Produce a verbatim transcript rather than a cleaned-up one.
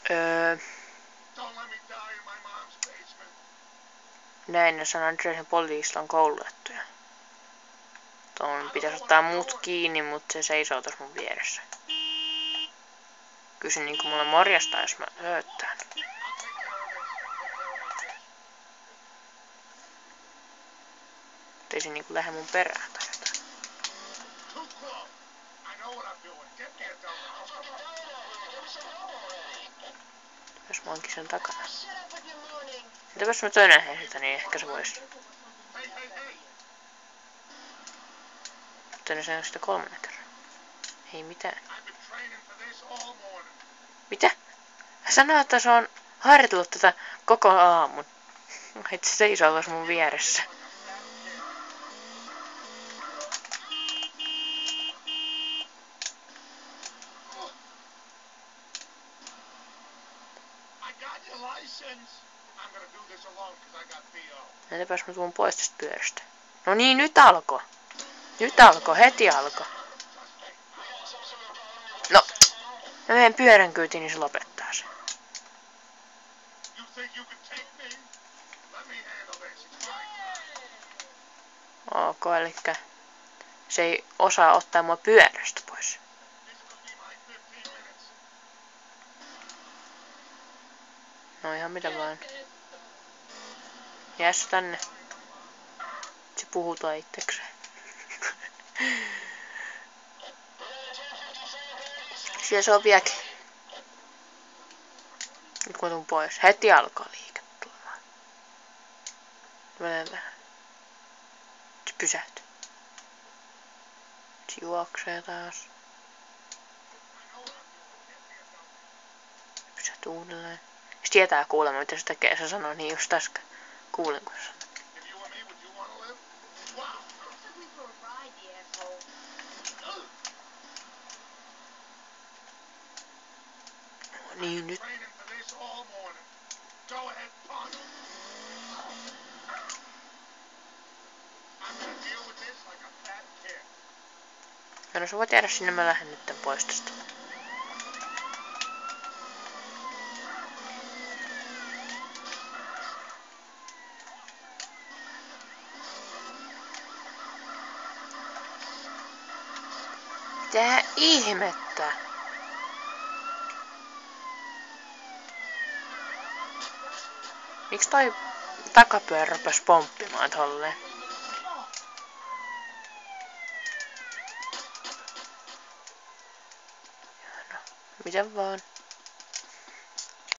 Öö... Näin ne sanoo Andreasen poliisilla on koulutettuja. Tuon pitäisi ottaa mut kiinni, mutta se seisoo tuossa mun vieressä. Kysy niinku mulle morjasta, jos mä löytään. Ei se niinku lähde mun perään tai jotain. Jos mä oonkin sen takana. Mitäpäs mä tönähen sitä, niin ehkä se vois. Tönäsen sitä kolmannen kerran. Ei mitään. Mitä? Hän sanoo, että se on harjoitellut tätä koko aamun. Että se seisoo tuossa mun vieressä. Entäpäs mä tuun pois tästä pyörästä? No niin, nyt alkoi. Nyt alkoi, heti alkoi. No, mä menen pyörän kyytiin, niin se lopettaa sen. Ok, elikkä se ei osaa ottaa mua pyörästä pois. No ihan mitä vaan. Jääs tänne. Se puhutaan itsekseen. Siellä se on vieläkin. Nyt kun tuun pois. Heti alkaa liike tulemaan. Menen vähän. Se pysähtyy. Se juoksee taas. Pysähtyy uudelleen. Se tietää kuulemma mitä se tekee. Se sanoo niin just äsken. Kuulin kun se sanoo. No niin nyt. No sä voit jäädä sinne, mä lähden nytten pois tästä. Mitä ihmettä? Miks toi takapyörä rupes pomppimaan tolleen? No, miten vaan.